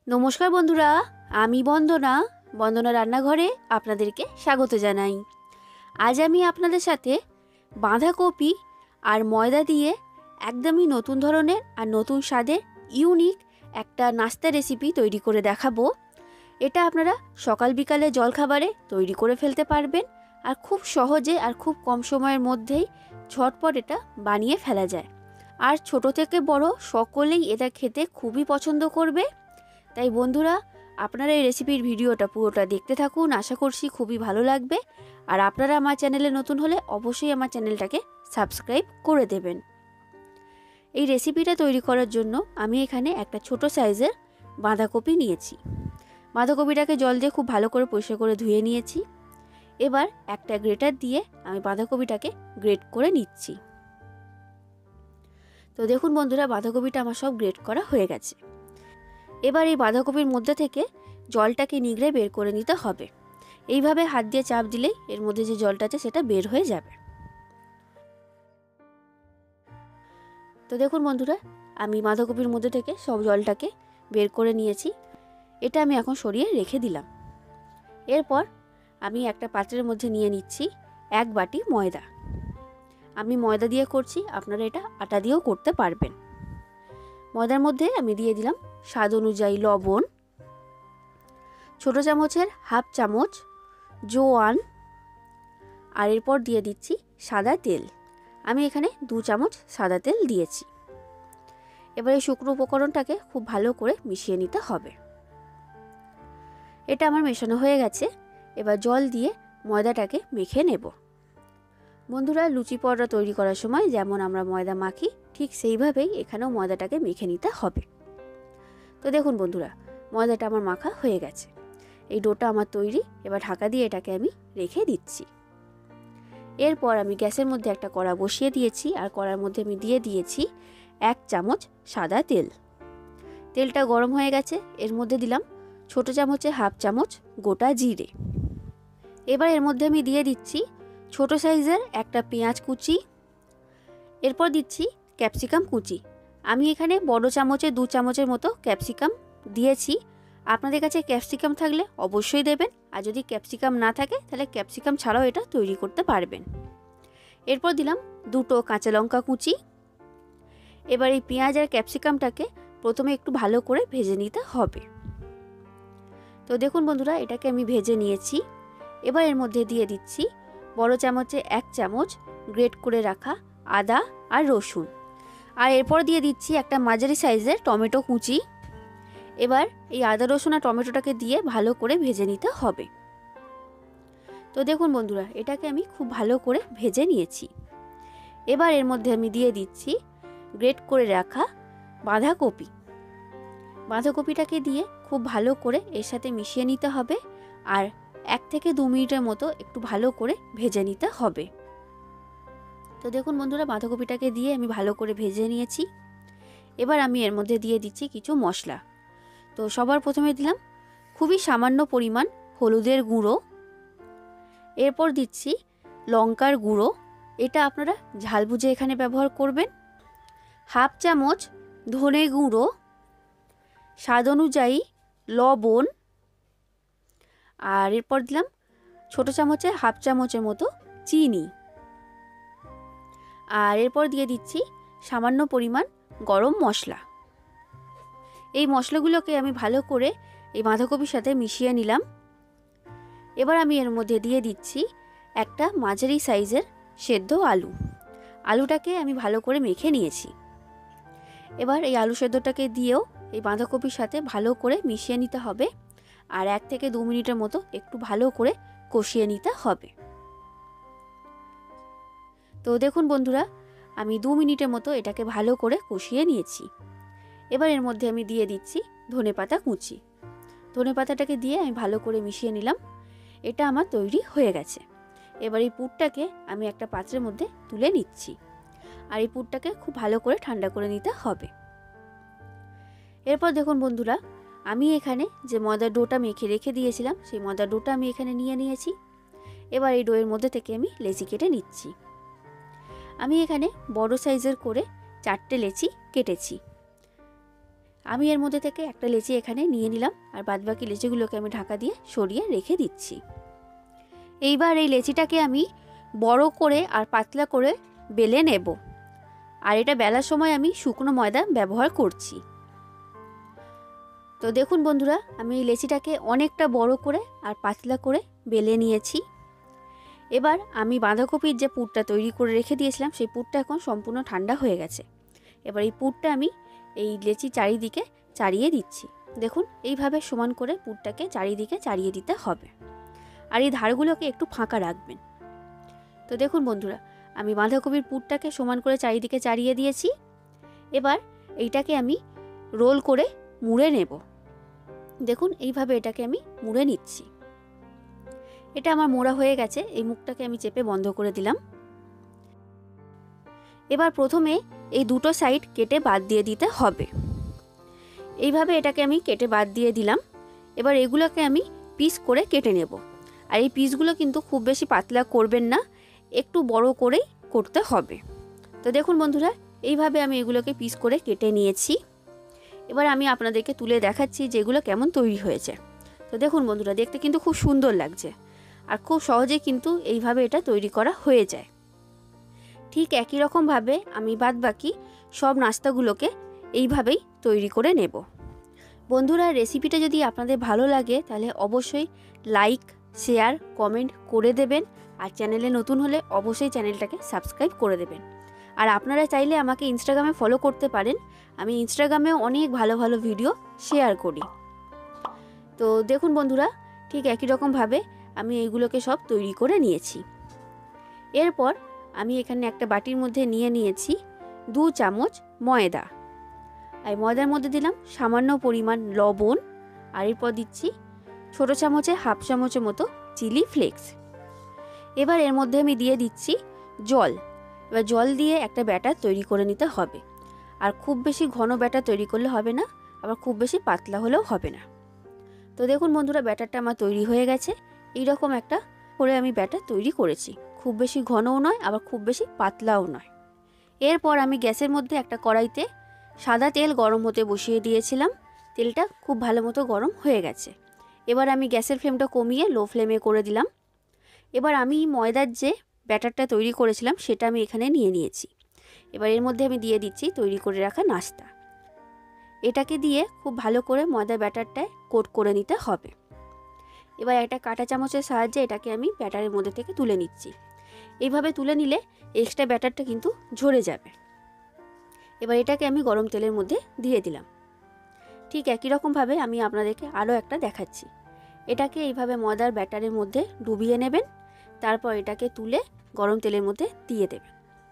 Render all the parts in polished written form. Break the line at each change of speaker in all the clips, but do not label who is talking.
নমস্কার বন্ধুরা, আমি বন্দনা রান্নাঘরে আপনাদেরকে স্বাগত জানাই। আজ আমি আপনাদের সাথে বাঁধাকপি আর ময়দা দিয়ে একদমই নতুন ধরনের আর নতুন স্বাদের ইউনিক একটা নাস্তা রেসিপি তৈরি করে দেখাবো। এটা আপনারা সকাল বিকালে জলখাবারে তৈরি করে ফেলতে পারবেন আর খুব সহজে আর খুব কম সময়ের মধ্যেই ঝটপট এটা বানিয়ে ফেলা যায়। আর ছোট থেকে বড় সকলেই এটা খেতে খুবই পছন্দ করবে। তাই বন্ধুরা, আপনারা এই রেসিপির ভিডিওটা পুরোটা দেখতে থাকুন, আশা করছি খুবই ভালো লাগবে। আর আপনারা আমার চ্যানেলে নতুন হলে অবশ্যই আমার চ্যানেলটাকে সাবস্ক্রাইব করে দেবেন। এই রেসিপিটা তৈরি করার জন্য আমি এখানে একটা ছোট সাইজের বাঁধাকপি নিয়েছি। বাঁধাকপিটাকে জল দিয়ে খুব ভালো করে পরিষ্কার করে ধুয়ে নিয়েছি। এবার একটা গ্রেটার দিয়ে আমি বাঁধাকপিটাকে গ্রেট করে নিচ্ছি। তো দেখুন বন্ধুরা, বাঁধাকপিটা আমার সব গ্রেট করা হয়ে গেছে। এবার এই বাঁধাকপির মধ্যে থেকে জলটাকে নিগড়ে বের করে নিতে হবে। এইভাবে হাত দিয়ে চাপ দিলেই এর মধ্যে যে জলটা আছে সেটা বের হয়ে যাবে। তো দেখুন বন্ধুরা, আমি বাঁধাকপির মধ্যে থেকে সব জলটাকে বের করে নিয়েছি। এটা আমি এখন সরিয়ে রেখে দিলাম। এরপর আমি একটা পাত্রের মধ্যে নিয়ে নিচ্ছি 1 বাটি ময়দা। আমি ময়দা দিয়ে করছি, আপনারা এটা আটা দিয়েও করতে পারবেন। ময়দার মধ্যে আমি দিয়ে দিলাম স্বাদ অনুযায়ী লবণ, ছোটো চামচের হাফ চামচ জোয়ান, আর এরপর দিয়ে দিচ্ছি সাদা তেল। আমি এখানে 2 চামচ সাদা তেল দিয়েছি। এবার এই শুকনো উপকরণটাকে খুব ভালো করে মিশিয়ে নিতে হবে। এটা আমার মেশানো হয়ে গেছে। এবার জল দিয়ে ময়দাটাকে মেখে নেব। বন্ধুরা, লুচি পরোটা তৈরি করার সময় যেমন আমরা ময়দা মাখি, ঠিক সেইভাবেই এখানেও ময়দাটাকে মেখে নিতে হবে। তো দেখুন বন্ধুরা, ময়দাটা আমার মাখা হয়ে গেছে। এই ডোটা আমার তৈরি। এবার ঢাকা দিয়ে এটাকে আমি রেখে দিচ্ছি। এরপর আমি গ্যাসের মধ্যে একটা কড়া বসিয়ে দিয়েছি, আর কড়ার মধ্যে আমি দিয়ে দিয়েছি 1 চামচ সাদা তেল। তেলটা গরম হয়ে গেছে। এর মধ্যে দিলাম ছোটো চামচে হাফ চামচ গোটা জিরে। এবার এর মধ্যে আমি দিয়ে দিচ্ছি ছোট সাইজের একটা পেঁয়াজ কুচি। এরপর দিচ্ছি ক্যাপসিকাম কুচি। আমি এখানে বড় চামচে 2 চামচের মতো ক্যাপসিকাম দিয়েছি। আপনাদের কাছে ক্যাপসিকাম থাকলে অবশ্যই দেবেন, আর যদি ক্যাপসিকাম না থাকে তাহলে ক্যাপসিকাম ছাড়াও এটা তৈরি করতে পারবেন। এরপর দিলাম 2টো কাঁচা লঙ্কা কুচি। এবার এই পেঁয়াজ আর ক্যাপসিকামটাকে প্রথমে একটু ভালো করে ভেজে নিতে হবে। তো দেখুন বন্ধুরা, এটাকে আমি ভেজে নিয়েছি। এবার এর মধ্যে দিয়ে দিচ্ছি বড় চামচে 1 চামচ গ্রেট করে রাখা আদা আর রসুন, আর এরপর দিয়ে দিচ্ছি একটা মাঝারি সাইজের টমেটো কুচি। এবার এই আদা রসুন আর টমেটোটাকে দিয়ে ভালো করে ভেজে নিতে হবে। তো দেখুন বন্ধুরা, এটাকে আমি খুব ভালো করে ভেজে নিয়েছি। এবার এর মধ্যে আমি দিয়ে দিচ্ছি গ্রেট করে রাখা বাঁধাকপি। বাঁধাকপিটাকে দিয়ে খুব ভালো করে এর সাথে মিশিয়ে নিতে হবে, আর 1 থেকে 2 মিনিটের মতো একটু ভালো করে ভেজে নিতে হবে। তো দেখুন বন্ধুরা, বাঁধাকপিটাকে দিয়ে আমি ভালো করে ভেজে নিয়েছি। এবার আমি এর মধ্যে দিয়ে দিচ্ছি কিছু মশলা। তো সবার প্রথমে দিলাম খুবই সামান্য পরিমাণ হলুদের গুঁড়ো। এরপর দিচ্ছি লঙ্কার গুঁড়ো, এটা আপনারা ঝাল বুঝে এখানে ব্যবহার করবেন। হাফ চামচ ধনে গুঁড়ো, স্বাদ অনুযায়ী লবণ, আর এরপর দিলাম ছোটো চামচে হাফ চামচের মতো চিনি, আর এরপর দিয়ে দিচ্ছি সামান্য পরিমাণ গরম মশলা। এই মশলাগুলোকে আমি ভালো করে এই বাঁধাকপির সাথে মিশিয়ে নিলাম। এবার আমি এর মধ্যে দিয়ে দিচ্ছি একটা মাঝারি সাইজের সেদ্ধ আলু। আলুটাকে আমি ভালো করে মেখে নিয়েছি। এবার এই আলু সেদ্ধটাকে দিয়েও এই বাঁধাকপির সাথে ভালো করে মিশিয়ে নিতে হবে, আর 1 থেকে 2 মিনিটের মতো একটু ভালো করে কষিয়ে নিতে হবে। তো দেখুন বন্ধুরা, আমি 2 মিনিটের মতো এটাকে ভালো করে কষিয়ে নিয়েছি। এবার এর মধ্যে আমি দিয়ে দিচ্ছি ধনেপাতা কুচি। ধনেপাতাটাকে দিয়ে আমি ভালো করে মিশিয়ে নিলাম। এটা আমার তৈরি হয়ে গেছে। এবার এই পুরটাকে আমি একটা পাত্রের মধ্যে তুলে নিচ্ছি, আর এই পুরটাকে খুব ভালো করে ঠান্ডা করে নিতে হবে। এরপর দেখুন বন্ধুরা, আমি এখানে যে ময়দার ডোটা মেখে রেখে দিয়েছিলাম, সেই ময়দার ডোটা আমি এখানে নিয়ে নিয়েছি। এবার এই ডোয়ের মধ্যে থেকে আমি লেচি কেটে নিচ্ছি। আমি এখানে বড় সাইজের করে 4টে লেচি কেটেছি। আমি এর মধ্যে থেকে একটা লেচি এখানে নিয়ে নিলাম, আর বাদবাকি লেচিগুলোকে আমি ঢাকা দিয়ে সরিয়ে রেখে দিচ্ছি। এইবার এই লেচিটাকে আমি বড় করে আর পাতলা করে বেলে নেব, আর এটা বেলার সময় আমি শুকনো ময়দা ব্যবহার করছি। তো দেখুন বন্ধুরা, আমি এই লেচিটাকে অনেকটা বড় করে আর পাতলা করে বেলে নিয়েছি। এবার আমি বাঁধাকপির যে পুরটা তৈরি করে রেখে দিয়েছিলাম, সেই পুরটা এখন সম্পূর্ণ ঠান্ডা হয়ে গেছে। এবার এই পুরটা আমি এই লেচি চারিদিকে চাড়িয়ে দিচ্ছি। দেখুন এইভাবে সমান করে পুরটাকে চারিদিকে চাড়িয়ে দিতে হবে, আর এই ধারগুলোকে একটু ফাঁকা রাখবেন। তো দেখুন বন্ধুরা, আমি বাঁধাকপির পুরটাকে সমান করে চারিদিকে চাড়িয়ে দিয়েছি। এবার এইটাকে আমি রোল করে মুড়ে নেব। দেখুন এইভাবে এটাকে আমি মুড়ে নিচ্ছি। এটা আমার মোড়া হয়ে গেছে। এই মুখটাকে আমি চেপে বন্ধ করে দিলাম। এবার প্রথমে এই দুটো সাইড কেটে বাদ দিয়ে দিতে হবে। এইভাবে এটাকে আমি কেটে বাদ দিয়ে দিলাম। এবার এগুলোকে আমি পিস করে কেটে নেব, আর এই পিসগুলো কিন্তু খুব বেশি পাতলা করবেন না, একটু বড় করেই করতে হবে। তো দেখুন বন্ধুরা, এইভাবে আমি এগুলোকে পিস করে কেটে নিয়েছি। এবার আমি আপনাদেরকে তুলে দেখাচ্ছি যে এগুলো কেমন তৈরি হয়েছে। তো দেখুন বন্ধুরা, দেখতে কিন্তু খুব সুন্দর লাগছে, আর খুব সহজে কিন্তু এইভাবে এটা তৈরি করা হয়ে যায়। ঠিক একই রকমভাবে আমি বাদবাকি সব নাস্তাগুলোকে এইভাবেই তৈরি করে নেব। বন্ধুরা, রেসিপিটা যদি আপনাদের ভালো লাগে তাহলে অবশ্যই লাইক, শেয়ার, কমেন্ট করে দেবেন, আর চ্যানেলে নতুন হলে অবশ্যই চ্যানেলটাকে সাবস্ক্রাইব করে দেবেন। আর আপনারা চাইলে আমাকে ইনস্টাগ্রামে ফলো করতে পারেন। আমি ইনস্টাগ্রামেও অনেক ভালো ভালো ভিডিও শেয়ার করি। তো দেখুন বন্ধুরা, ঠিক একই রকমভাবে আমি এইগুলোকে সব তৈরি করে নিয়েছি। এরপর আমি এখানে একটা বাটির মধ্যে নিয়ে নিয়েছি 2 চামচ ময়দা। আর ময়দার মধ্যে দিলাম সামান্য পরিমাণ লবণ, আর এরপর দিচ্ছি ছোট চামচে 1/2 চামচের মতো চিলি ফ্লেক্স। এবার এর মধ্যে আমি দিয়ে দিচ্ছি জল। এবার জল দিয়ে একটা ব্যাটার তৈরি করে নিতে হবে, আর খুব বেশি ঘন ব্যাটার তৈরি করলে হবে না, আবার খুব বেশি পাতলা হলেও হবে না। তো দেখুন বন্ধুরা, ব্যাটারটা আমার তৈরি হয়ে গেছে। এইরকম একটা করে আমি ব্যাটার তৈরি করেছি, খুব বেশি ঘনও নয়, আবার খুব বেশি পাতলাও নয়। এরপর আমি গ্যাসের মধ্যে একটা কড়াইতে সাদা তেল গরম হতে বসিয়ে দিয়েছিলাম। তেলটা খুব ভালো মতো গরম হয়ে গেছে। এবার আমি গ্যাসের ফ্লেমটা কমিয়ে লো ফ্লেমে করে দিলাম। এবার আমি ময়দার যে ব্যাটারটা তৈরি করেছিলাম সেটা আমি এখানে নিয়ে নিয়েছি। এবার এর মধ্যে আমি দিয়ে দিচ্ছি তৈরি করে রাখা নাস্তা। এটাকে দিয়ে খুব ভালো করে ময়দা ব্যাটারটায় কোট করে নিতে হবে। এবার একটা কাঁটা চামচের সাহায্যে এটাকে আমি ব্যাটারের মধ্যে থেকে তুলে নিচ্ছি। এইভাবে তুলে নিলে এক্সট্রা ব্যাটারটা কিন্তু ঝরে যাবে। এবার এটাকে আমি গরম তেলের মধ্যে দিয়ে দিলাম। ঠিক একই রকমভাবে আমি আপনাদেরকে আরও একটা দেখাচ্ছি। এটাকে এইভাবে ময়দার ব্যাটারের মধ্যে ডুবিয়ে নেবেন, তারপর এটাকে তুলে গরম তেলের মধ্যে দিয়ে দেবেন।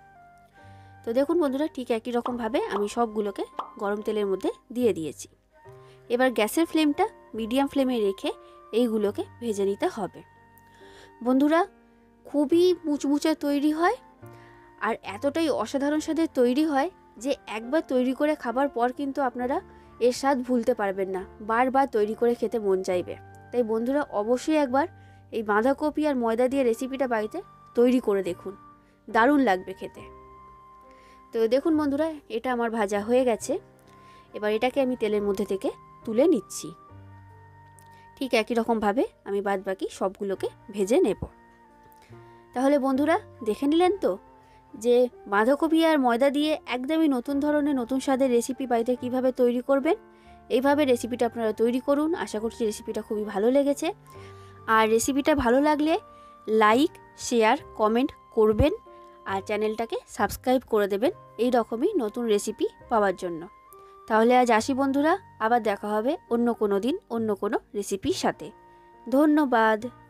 তো দেখুন বন্ধুরা, ঠিক একই রকমভাবে আমি সবগুলোকে গরম তেলের মধ্যে দিয়ে দিয়েছি। এবার গ্যাসের ফ্লেমটা মিডিয়াম ফ্লেমে রেখে এইগুলোকে ভেজে নিতে হবে। বন্ধুরা, খুবই মুচমুচে তৈরি হয়, আর এতটাই অসাধারণ স্বাদের তৈরি হয় যে একবার তৈরি করে খাবার পর কিন্তু আপনারা এর স্বাদ ভুলতে পারবেন না, বারবার তৈরি করে খেতে মন চাইবে। তাই বন্ধুরা, অবশ্যই একবার এই বাঁধাকপি আর ময়দা দিয়ে রেসিপিটা বাড়িতে তৈরি করে দেখুন, দারুণ লাগবে খেতে। তো দেখুন বন্ধুরা, এটা আমার ভাজা হয়ে গেছে। এবার এটাকে আমি তেলের মধ্যে থেকে তুলে নিচ্ছি। ঠিক একই রকমভাবে আমি বাদবাকি সবগুলোকে ভেজে নেব। তাহলে বন্ধুরা, দেখে নিলেন তো যে বাঁধাকপি আর ময়দা দিয়ে একদমই নতুন ধরনের নতুন স্বাদের রেসিপি বাড়িতে কীভাবে তৈরি করবেন। এইভাবে রেসিপিটা আপনারা তৈরি করুন। আশা করছি রেসিপিটা খুবই ভালো লেগেছে। আর রেসিপিটা ভালো লাগলে লাইক, শেয়ার, কমেন্ট করবেন, আর চ্যানেলটাকে সাবস্ক্রাইব করে দেবেন এই রকমই নতুন রেসিপি পাওয়ার জন্য। তাহলে আজ আসি বন্ধুরা, আবার দেখা হবে অন্য কোনো দিন অন্য কোনো রেসিপির সাথে। ধন্যবাদ।